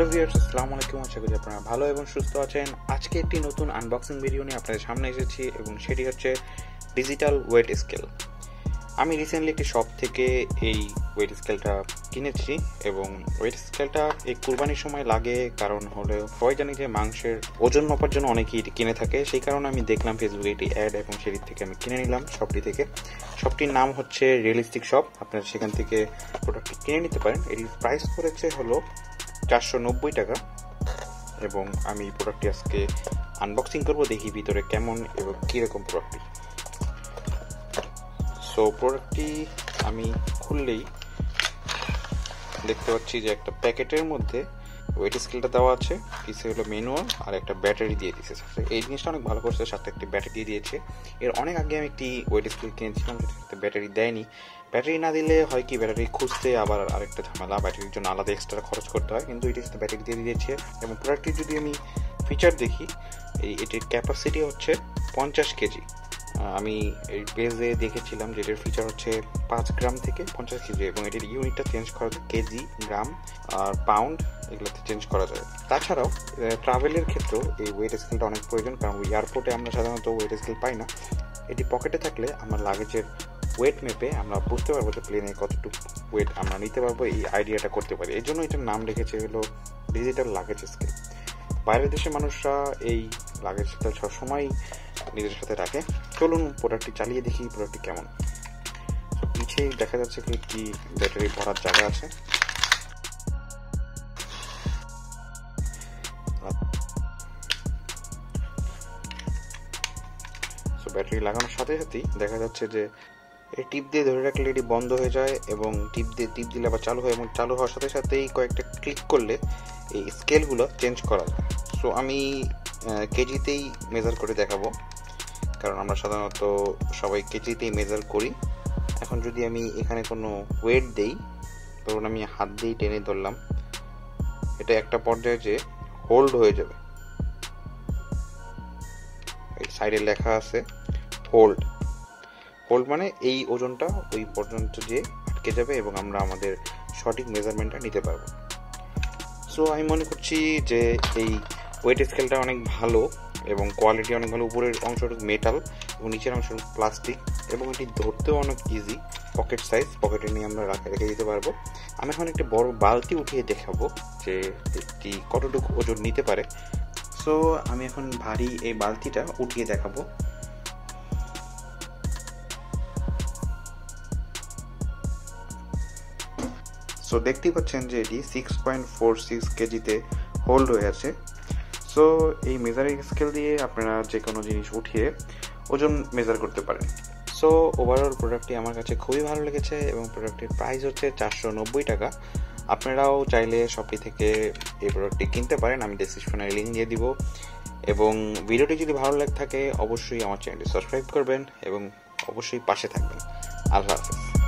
Hello viewers, আসসালামু আলাইকুম। আশা করি আপনারা ভালো এবং সুস্থ আছেন। আজকে একটি নতুন আনবক্সিং ভিডিও নিয়ে আপনাদের সামনে এসেছি এবং সেটি হচ্ছে ডিজিটাল ওয়েট স্কেল। আমি রিসেন্টলি একটি শপ থেকে এই ওয়েট স্কেলটা কিনেছি এবং ওয়েট স্কেলটা এই কুরবানির সময় লাগে, কারণ হলো সবাই জানি যে মাংসের ওজন মাপার জন্য অনেকেই এটি কিনে থাকে। সেই কারণে আমি দেখলাম ফেসবুকে এটি অ্যাড এবং সেটি থেকে আমি কিনে নিলাম শপটি থেকে। শপটির নাম হচ্ছে রিয়েলিস্টিক শপ। আপনারা সেখান থেকে প্রোডাক্টটি কিনে নিতে পারেন। এটির প্রাইস করেছে হলো 490 টাকা এবং আমি প্রোডাক্টটি আজকে আনবক্সিং করব, দেখি ভিতরে কেমন এবং কীরকম প্রোডাক্টটি। সো প্রোডাক্টটি আমি খুললেই দেখতে পাচ্ছি যে একটা প্যাকেটের মধ্যে ওয়েট স্কেলটা দেওয়া আছে, পিছে হলো ম্যানুয়াল আর একটা ব্যাটারি দিয়ে দিয়েছে। এই জিনিসটা অনেক ভালো করছে, সাথে একটি ব্যাটারি দিয়েছে। এর অনেক আগে আমি একটি ওয়েট স্কেল কিনেছিলাম, সেটাতে ব্যাটারি দেয়নি। ব্যাটারি না দিলে হয় কি, ব্যাটারি খুঁজতে আবার আরেকটা ঝামেলা, ব্যাটারির জন্য আলাদা এক্সট্রা খরচ করতে হয়, কিন্তু এটির সাথে ব্যাটারি দিয়ে দিয়েছে। এবং প্রোডাক্টটির যদি আমি ফিচার দেখি, এটির ক্যাপাসিটি হচ্ছে 50 কেজি। আমি এই পেজে দেখেছিলাম যে এটার ফিচার হচ্ছে 5 গ্রাম থেকে 50 কেজি এবং এটির ইউনিটটা চেঞ্জ করা যায় কেজি, গ্রাম আর পাউন্ড, এগুলোতে চেঞ্জ করা যায়। তাছাড়াও ট্রাভেলের ক্ষেত্রেও এই ওয়েট স্কেলটা অনেক প্রয়োজন, কারণ এয়ারপোর্টে আমরা সাধারণত ওয়েট স্কেল পাই না। এটি পকেটে থাকলে আমার লাগেজের ওয়েট মেপে আমরা বুঝতে পারবো যে প্লেনে কতটুকু ওয়েট আমরা নিতে পারবো, এই আইডিয়াটা করতে পারি। এই জন্য এটার নাম রেখেছে হলো ডিজিটাল লাগেজ স্কেল। বাইরের দেশের মানুষরা এই লাগেজটা সবসময় নিজের সাথে রাখে। চলুন প্রোডাক্টটি চালিয়ে দেখি প্রোডাক্টটি কেমন। পিছে দেখা যাচ্ছে কি ব্যাটারি ভরার জায়গা আছে। ব্যাটারি লাগানোর সাথে সাথেই দেখা যাচ্ছে যে এই টিপ দিয়ে ধরে রাখলে এটি বন্ধ হয়ে যায় এবং টিপ দিলে আবার চালু হয় এবং চালু হওয়ার সাথে সাথেই কয়েকটা ক্লিক করলে এই স্কেলগুলো চেঞ্জ করা যায়। সো আমি কেজিতেই মেজার করে দেখাবো, কারণ আমরা সাধারণত সবাই কেজিতেই মেজার করি। এখন যদি আমি এখানে কোনো ওয়েট দেই, ধরুন আমি হাত দিয়েই টেনে ধরলাম, এটা একটা পর্যায়ে যে হোল্ড হয়ে যাবে। এই সাইডে লেখা আছে হোল্ড। হোল্ড মানে এই ওজনটা ওই পর্যন্ত যে আটকে যাবে এবং আমরা আমাদের সঠিক মেজারমেন্টটা নিতে পারবো। সো আমি মনে করছি যে এই ওয়েট স্কেলটা অনেক ভালো এবং কোয়ালিটি অনেক ভালো। উপরের অংশটা মেটাল এবং নিচের অংশ প্লাস্টিক এবং এটি ধরতেও অনেক ইজি, পকেট সাইজ, পকেটে নিয়ে আমরা রেখে দিতে পারবো। আমি এখন একটি বড় বালতি উঠিয়ে দেখাবো যে এটি কতটুকু ওজন নিতে পারে। সো আমি এখন ভারী এই বালতিটা উঠিয়ে দেখাবো। সো দেখতেই পাচ্ছেন যে এটি 6.46 কেজিতে হোল্ড হয়ে আছে। সো এই মেজারিং স্কেল দিয়ে আপনারা যে কোনো জিনিস উঠিয়ে ওজন মেজার করতে পারেন। সো ওভারঅল প্রোডাক্টটি আমার কাছে খুবই ভালো লেগেছে এবং প্রোডাক্টের প্রাইস হচ্ছে 490 টাকা। আপনারাও চাইলে শপটি থেকে এই প্রোডাক্টটি কিনতে পারেন, আমি ডেসক্রিপশনে লিঙ্ক দিয়ে দিব। এবং ভিডিওটি যদি ভালো লাগে থাকে অবশ্যই আমার চ্যানেলটি সাবস্ক্রাইব করবেন এবং অবশ্যই পাশে থাকবেন। আল্লাহ হাফেজ।